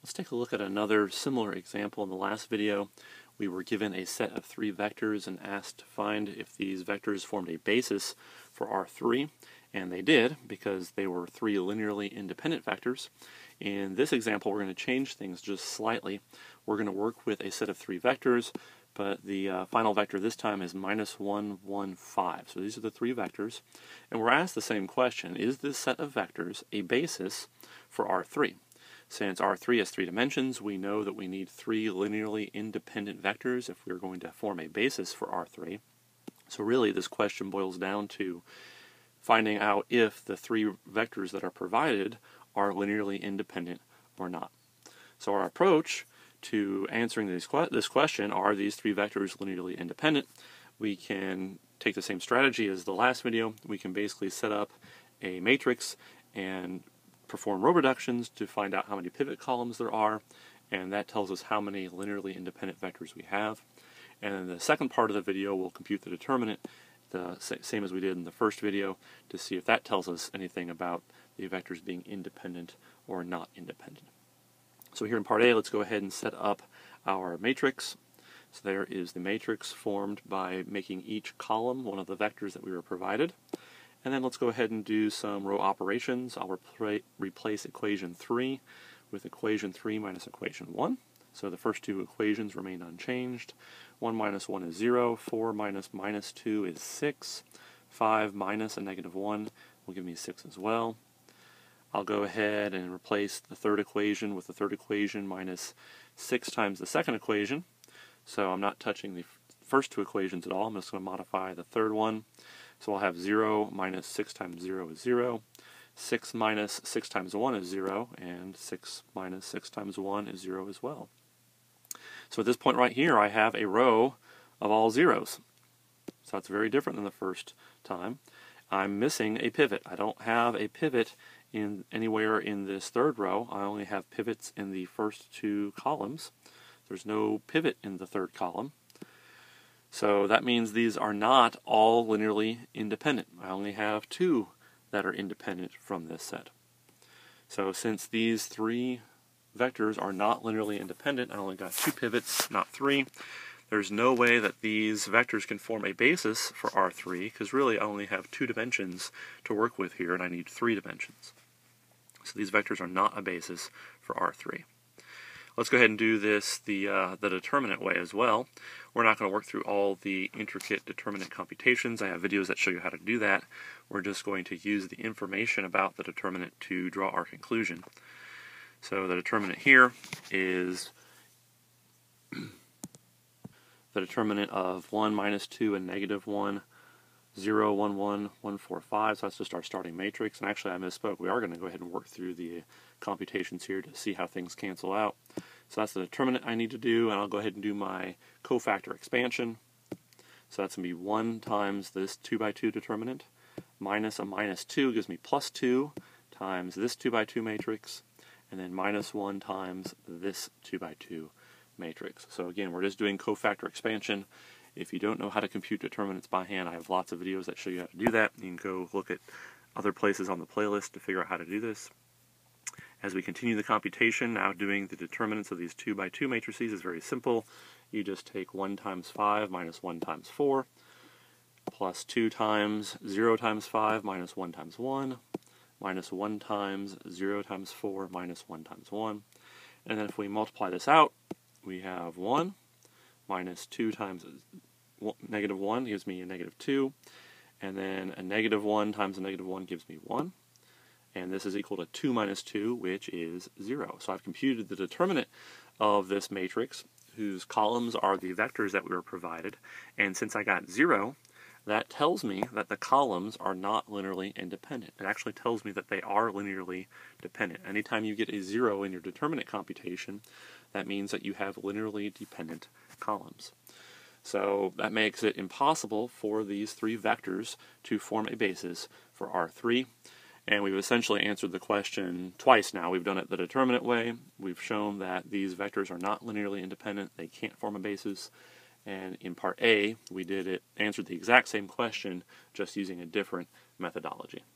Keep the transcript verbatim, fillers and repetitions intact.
Let's take a look at another similar example. In the last video, we were given a set of three vectors and asked to find if these vectors formed a basis for R three, and they did because they were three linearly independent vectors. In this example, we're going to change things just slightly. We're going to work with a set of three vectors, but the uh, final vector this time is minus one, one, five. So these are the three vectors, and we're asked the same question: is this set of vectors a basis for R three? Since R three has three dimensions, we know that we need three linearly independent vectors if we're going to form a basis for R three. So really this question boils down to finding out if the three vectors that are provided are linearly independent or not. So our approach to answering this, que this question, are these three vectors linearly independent? We can take the same strategy as the last video. We can basically set up a matrix and perform row reductions to find out how many pivot columns there are, and that tells us how many linearly independent vectors we have. And in the second part of the video, we'll compute the determinant, the same as we did in the first video, to see if that tells us anything about the vectors being independent or not independent. So here in part A, let's go ahead and set up our matrix. So there is the matrix formed by making each column one of the vectors that we were provided. And then let's go ahead and do some row operations. I'll repl replace equation three with equation three minus equation one. So the first two equations remain unchanged. one minus one is zero, four minus minus two is six, five minus a negative one will give me six as well. I'll go ahead and replace the third equation with the third equation minus six times the second equation. So I'm not touching the first two equations at all. I'm just going to modify the third one. So I'll have zero minus six times zero is zero, six minus six times one is zero, and six minus six times one is zero as well. So at this point right here, I have a row of all zeros. So that's very different than the first time. I'm missing a pivot. I don't have a pivot in anywhere in this third row. I only have pivots in the first two columns. There's no pivot in the third column. So that means these are not all linearly independent. I only have two that are independent from this set. So since these three vectors are not linearly independent, I only got two pivots, not three. There's no way that these vectors can form a basis for R three, because really I only have two dimensions to work with here, and I need three dimensions. So these vectors are not a basis for R three. Let's go ahead and do this the, uh, the determinant way as well. We're not going to work through all the intricate determinant computations. I have videos that show you how to do that. We're just going to use the information about the determinant to draw our conclusion. So the determinant here is the determinant of one, minus two, and negative one, zero, one, one, one, four, five. So that's just our starting matrix. And actually I misspoke. We are going to go ahead and work through the computations here to see how things cancel out. So that's the determinant I need to do, and I'll go ahead and do my cofactor expansion. So that's going to be one times this two by two determinant minus a minus two gives me plus two times this two by two matrix, and then minus one times this two by two matrix. So again, we're just doing cofactor expansion. If you don't know how to compute determinants by hand, I have lots of videos that show you how to do that. You can go look at other places on the playlist to figure out how to do this. As we continue the computation, now doing the determinants of these two by two matrices is very simple. You just take one times five minus one times four, plus two times zero times five minus one times one, minus one times zero times four minus one times one. And then if we multiply this out, we have one minus two times negative one gives me a negative two, and then a negative one times a negative one gives me one. And this is equal to two minus two, which is zero. So I've computed the determinant of this matrix, whose columns are the vectors that we were provided. And since I got zero, that tells me that the columns are not linearly independent. It actually tells me that they are linearly dependent. Anytime you get a zero in your determinant computation, that means that you have linearly dependent columns. So that makes it impossible for these three vectors to form a basis for R three. And we've essentially answered the question twice now. We've done it the determinant way. We've shown that these vectors are not linearly independent. They can't form a basis. And in part A, we did it, answered the exact same question, just using a different methodology.